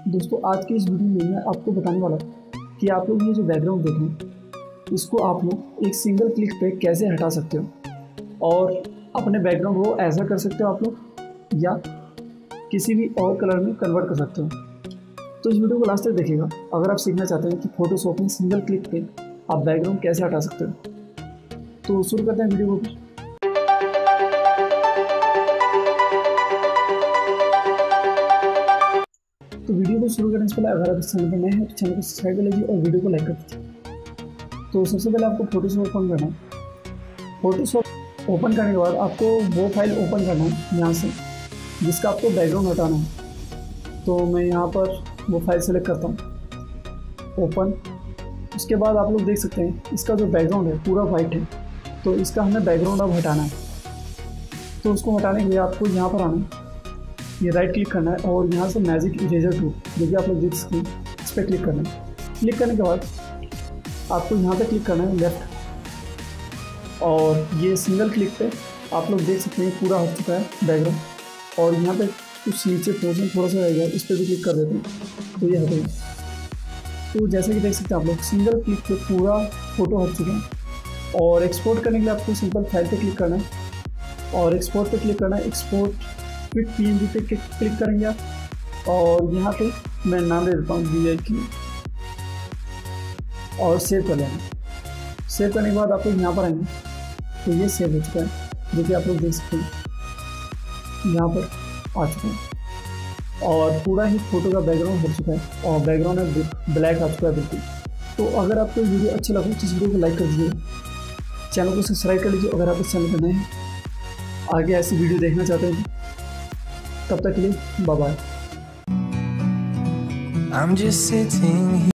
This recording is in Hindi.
दोस्तों आज की इस वीडियो में मैं आपको बताने वाला हूँ कि आप लोग ये जो बैकग्राउंड देख रहे हैं इसको आप लोग एक सिंगल क्लिक पे कैसे हटा सकते हो और अपने बैकग्राउंड को ऐसा कर सकते हो आप लोग या किसी भी और कलर में कन्वर्ट कर सकते हो। तो इस वीडियो को लास्ट तक देखिएगा अगर आप सीखना चाहते हैं कि फोटोशॉप में सिंगल क्लिक पे आप बैकग्राउंड कैसे हटा सकते हो। तो शुरू करते हैं वीडियो को। तो वीडियो को शुरू करने से पहले अगर आप इस चैनल पर नए हैं तो चैनल को सब्सक्राइब कर लीजिए और वीडियो को लाइक कर दीजिए। तो सबसे पहले आपको फोटोशॉप ओपन करना है। फोटोशॉप ओपन करने के बाद आपको वो फाइल ओपन करना है यहाँ से जिसका आपको बैकग्राउंड हटाना है। तो मैं यहाँ पर वो फाइल सेलेक्ट करता हूँ, ओपन। उसके बाद आप लोग देख सकते हैं इसका जो बैकग्राउंड है पूरा वाइट है, तो इसका हमें बैकग्राउंड अब हटाना है। तो उसको हटाने के लिए आपको यहाँ पर आना है, ये राइट क्लिक करना है और यहाँ से मैजिक इरेजर टूल जो कि आप लोग देख सकते हैं इस पर क्लिक करना है। क्लिक करने के बाद आपको यहाँ पे क्लिक करना है लेफ़्ट, और ये सिंगल क्लिक पे आप लोग देख सकते हैं पूरा हट चुका है बैकग्राउंड। और यहाँ पे कुछ नीचे पोर्शन थोड़ा सा रह गया, इस पर भी क्लिक कर देते हैं तो ये हटेगा। तो जैसे कि देख सकते हैं आप लोग सिंगल क्लिक पे पूरा फोटो हट चुका है। और एक्सपोर्ट करने के लिए आपको सिंपल फाइल पे क्लिक करना है और एक्सपोर्ट पे क्लिक करना है। एक्सपोर्ट क्विक PNG पे क्लिक करेंगे आप और यहाँ पे मैं नाम दे देता हूँ VIQ और सेव कर लेना। सेव करने के बाद आप लोग यहाँ पर आएंगे तो ये सेव हो चुका है जो कि आप लोग देख सकते हैं यहाँ पर आ चुका है और पूरा ही फोटो का बैकग्राउंड हो चुका है और बैकग्राउंड में ब्लैक आ चुका है बिल्कुल। तो अगर आपको वीडियो अच्छा लगा तो इस वीडियो को लाइक कर दीजिए, चैनल को सब्सक्राइब कर लीजिए अगर आप इस चैनल पर नए हैं, आगे ऐसी वीडियो देखना चाहते हैं। तब तक के लिए बाय बाय।